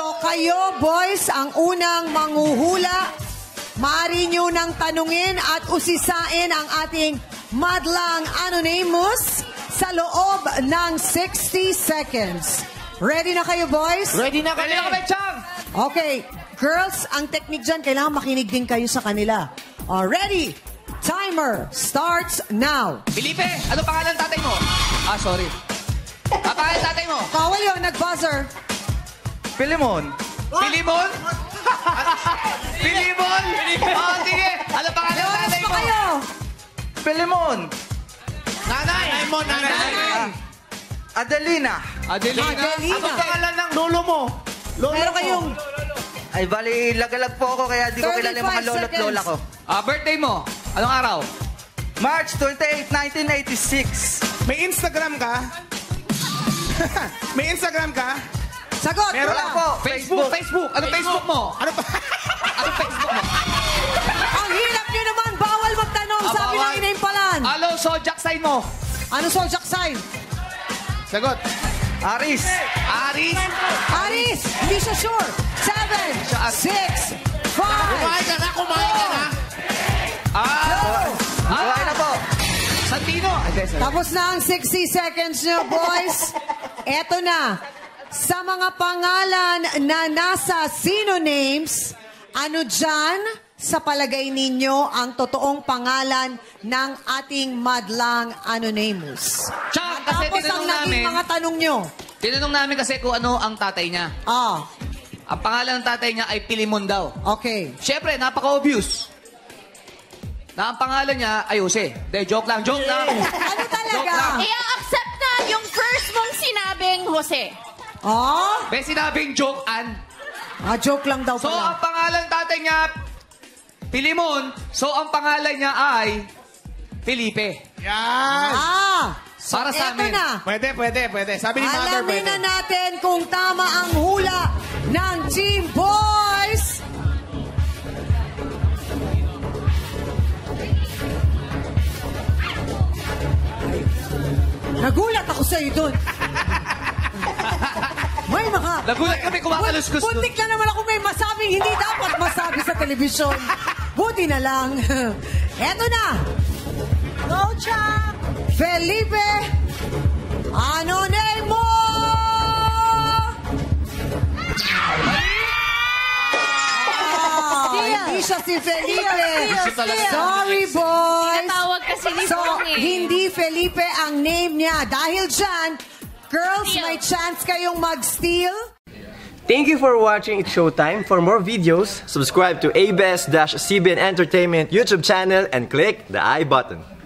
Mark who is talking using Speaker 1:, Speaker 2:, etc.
Speaker 1: So kayo, boys, ang unang manghuhula. Maaari nyo nang tanungin at usisain ang ating madlang anonymous sa loob ng 60 seconds. Ready na kayo, boys?
Speaker 2: Ready na kami, Chang!
Speaker 1: Okay, girls, ang technique dyan, kailangan makinig din kayo sa kanila. Ready? Timer starts now.
Speaker 2: Felipe, ano pangalan tatay mo? Ah, sorry. Ano pangalan tatay mo?
Speaker 1: Bawal yun, nag-buzzer.
Speaker 3: Filimon.
Speaker 2: Filimon? Filimon? Oh, sige. Ano pangalan tatay mo?
Speaker 1: Kayo.
Speaker 3: Filimon.
Speaker 2: Nanay. Nanay mo, nanay.
Speaker 3: Adelina.
Speaker 2: Adelina.
Speaker 1: Adelina.
Speaker 2: Ano pangalan ng lolo mo?
Speaker 1: Meron kayong
Speaker 3: Ay, bali, lagalag po ako kaya di ko kilala yung mga lolo at lola ko.
Speaker 2: Birthday mo? Anong araw?
Speaker 3: March 28, 1986.
Speaker 4: May Instagram ka? May Instagram ka?
Speaker 1: sagot.
Speaker 4: Meron
Speaker 1: wala.
Speaker 3: po.
Speaker 2: Facebook. Ano Facebook mo?
Speaker 4: Ano pa?
Speaker 2: Ano Facebook mo?
Speaker 1: Ang hirap nyo naman, bawal magtanong, sabi ng inaimpalan.
Speaker 2: Alo, zodiac sign mo?
Speaker 1: Ano zodiac sign?
Speaker 4: Sagot.
Speaker 3: Aris.
Speaker 2: Aris?
Speaker 1: Aris, hindi siya sure. 7, 6, 5.
Speaker 4: Kumain ka na, kumain ka na.
Speaker 3: Buhay na po.
Speaker 2: Santino?
Speaker 1: Tapos na ang 60 seconds nyo, boys. Eto na. Sa mga pangalan na nasa Sino Names, ano dyan sa palagay ninyo ang totoong pangalan ng ating madlang anonymous?
Speaker 2: Chang, kasi
Speaker 1: Tapos ang
Speaker 2: tinanong
Speaker 1: naging
Speaker 2: namin,
Speaker 1: mga tanong nyo.
Speaker 2: tinanong namin kasi kung ano ang tatay niya. Ang pangalan ng tatay niya ay Pilimon daw.
Speaker 1: Okay.
Speaker 2: Siyempre, napaka-obvious. Na ang pangalan niya ay Jose. De, joke lang, joke lang.
Speaker 1: Ano talaga?
Speaker 5: I-accept na yung first mong sinabing Jose.
Speaker 2: May sinabing joke, Ann.
Speaker 1: Joke lang daw
Speaker 2: So,
Speaker 1: pala.
Speaker 2: ang pangalan ng tatay niya, Pilimon. So, ang pangalan niya ay Felipe.
Speaker 4: Yan.
Speaker 1: So
Speaker 2: Para sa
Speaker 1: eto
Speaker 2: amin.
Speaker 1: na.
Speaker 4: Pwede. Sabi ni Mother,
Speaker 1: Alamin
Speaker 4: pwede.
Speaker 1: na natin kung tama ang hula ng Team Boys. Nagulat ako sa'yo doon. May mga...
Speaker 2: Nagulat kami kumakaluskus doon.
Speaker 1: Buntik na naman ako may masabing hindi dapat masabi sa telebisyon. Buti na lang. Eto na. Go, Chuck! Felipe! Ano name mo? Hindi siya si Felipe. Sorry, boys.
Speaker 5: Tinatawag kasi ni
Speaker 1: So,
Speaker 5: Bong eh.
Speaker 1: hindi Felipe ang name niya. Dahil dyan, girls, may chance kayong mag-steal.
Speaker 6: Thank you for watching It's Showtime. For more videos, subscribe to ABS-CBN Entertainment YouTube channel and click the I button.